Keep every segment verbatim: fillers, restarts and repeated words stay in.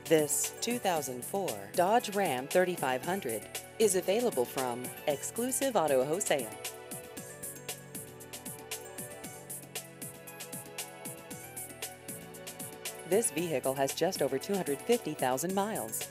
This two thousand four Dodge Ram thirty-five hundred is available from Exclusive Auto Wholesale. This vehicle has just over two hundred fifty thousand miles.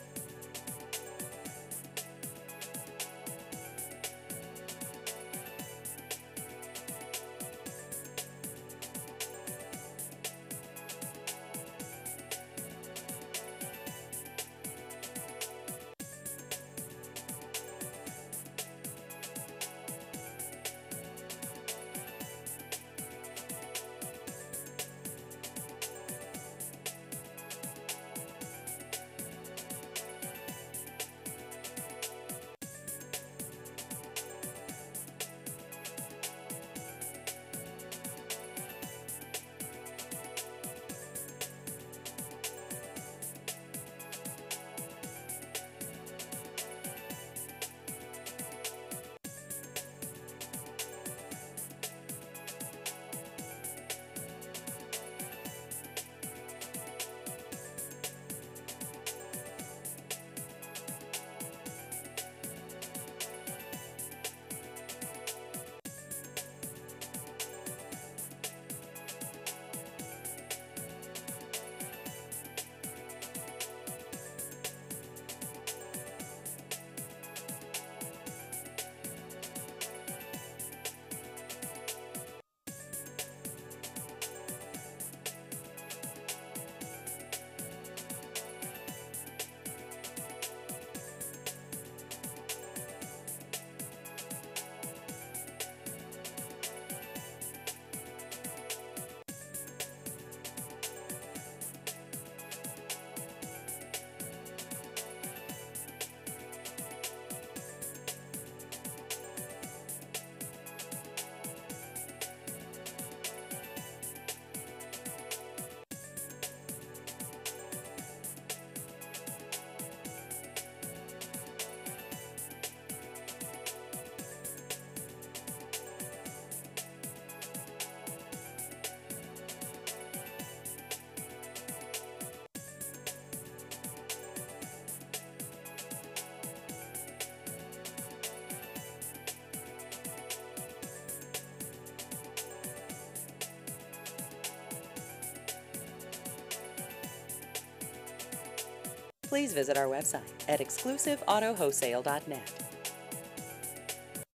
Please visit our website at exclusive auto wholesale dot net.